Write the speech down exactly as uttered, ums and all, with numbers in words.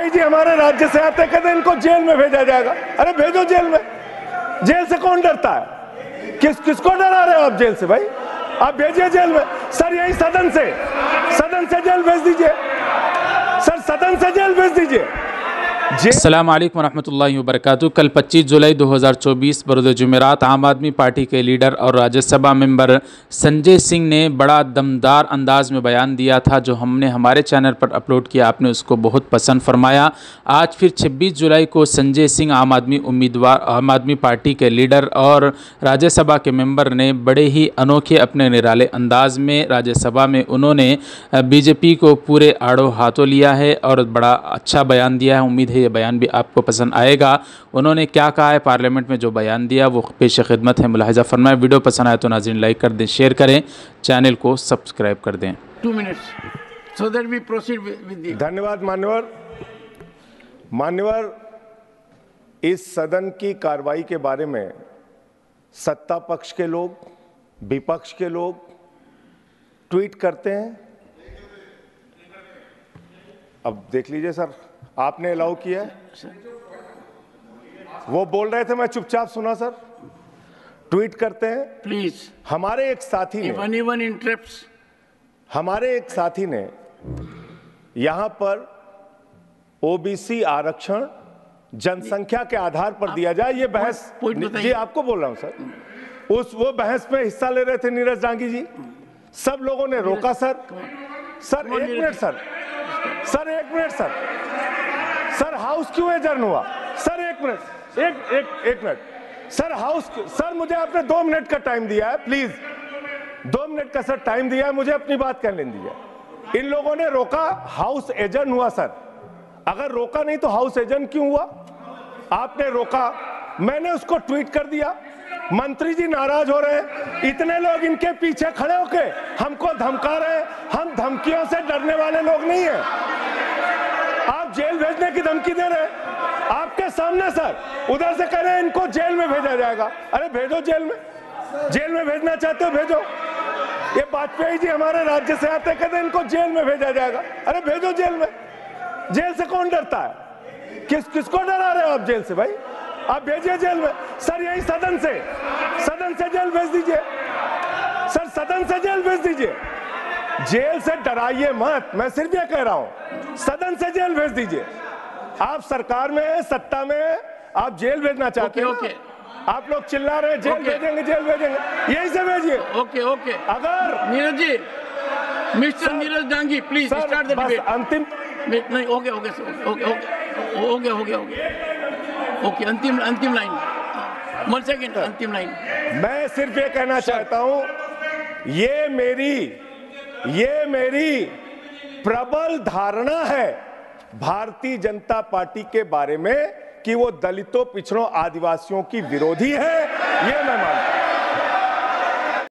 वाजपेयी जी हमारे राज्य से आते कहते इनको जेल में भेजा जाएगा। अरे भेजो जेल में, जेल से कौन डरता है? किस किसको डरा रहे हो आप जेल से भाई? आप भेजिए जेल में। सर यही सदन से सदन से जेल भेज दीजिए, सर सदन से जेल भेज दीजिए। अस्सलाम वालेकुम रहमतुल्लाहि व बरकातुहू। कल पच्चीस जुलाई दो हज़ार चौबीस बरोज़ जुमेरात आम आदमी पार्टी के लीडर और राज्यसभा मेंबर संजय सिंह ने बड़ा दमदार अंदाज में बयान दिया था, जो हमने हमारे चैनल पर अपलोड किया। आपने उसको बहुत पसंद फरमाया। आज फिर छब्बीस जुलाई को संजय सिंह आम आदमी उम्मीदवार आम आदमी पार्टी के लीडर और राज्यसभा के मेंबर ने बड़े ही अनोखे अपने निराले अंदाज में राज्यसभा में उन्होंने बीजेपी को पूरे आड़ो हाथों लिया है और बड़ा अच्छा बयान दिया है। उम्मीद है ये बयान भी आपको पसंद आएगा। उन्होंने क्या कहा है पार्लियामेंट में, जो बयान दिया वो पेश खिदमत है, मुलाहिजा फरमाएं। वीडियो पसंद आए तो नाज़रीन लाइक कर दें, शेयर करें, चैनल को सब्सक्राइब कर दें। Two minutes so that we proceed with the. धन्यवाद मान्यवर। मान्यवर, इस सदन की कार्रवाई के बारे में सत्ता पक्ष के लोग, विपक्ष के लोग ट्वीट करते हैं। अब देख लीजिए सर, आपने अलाउ किया है, वो बोल रहे थे मैं चुपचाप सुना सर। ट्वीट करते हैं। प्लीज, हमारे एक साथी ने इफ एनीवन इंटरप्ट्स, हमारे एक साथी ने यहां पर ओबीसी आरक्षण जनसंख्या के आधार पर दिया जाए, ये बहस जी आपको बोल रहा हूं सर। उस वो बहस में हिस्सा ले रहे थे नीरज डांगी जी, सब लोगों ने रोका सर। सर एक मिनट सर, सर एक मिनट सर, सर हाउस क्यों एडजर्न हुआ? सर एक मिनट, एक एक एक मिनट सर, हाउस सर मुझे आपने दो मिनट का टाइम दिया है, प्लीज दो मिनट का सर टाइम दिया है, मुझे अपनी बात करने दीजिए। इन लोगों ने रोका, हाउस एडजर्न हुआ सर। अगर रोका नहीं तो हाउस एडजर्न क्यों हुआ? आपने रोका, मैंने उसको ट्वीट कर दिया। मंत्री जी नाराज हो रहे हैं, इतने लोग इनके पीछे खड़े होके हमको धमका रहे हैं। हम धमकियों से डरने वाले लोग नहीं हैं। आप जेल भेजने की धमकी दे रहे हैं आपके सामने सर, उधर से कह रहे हैं इनको जेल में भेजा जाएगा। अरे भेजो जेल में, जेल में भेजना चाहते हो भेजो। ये वाजपेयी जी हमारे राज्य से आते कहते इनको जेल में भेजा जाएगा। अरे भेजो जेल में, जेल से कौन डरता है? किस किसको डरा रहे हो आप जेल से भाई? आप भेजिए जेल में। सर यही सदन से सदन से जेल भेज दीजिए, सर सदन से जेल भेज दीजिए। जेल से डराइए मत, मैं सिर्फ ये कह रहा हूं, सदन से जेल भेज दीजिए। आप सरकार में है, सत्ता में है, आप जेल भेजना चाहते हैं। ओके, आप लोग चिल्ला रहे हैं जेल भेजेंगे जेल भेजेंगे, यही से भेजिए। Okay okay. अगर Neeraj ji, mister Neeraj Dangi, please start the debate. अंतिम नहीं, ओके ओके ओके ओके हो गया हो गया हो गया ओके। अंतिम अंतिम लाइन, वन सेकेंड, अंतिम लाइन। मैं सिर्फ ये कहना चाहता हूं, ये मेरी ये मेरी प्रबल धारणा है भारतीय जनता पार्टी के बारे में कि वो दलितों, पिछड़ों, आदिवासियों की विरोधी है, ये मैं मानता हूं।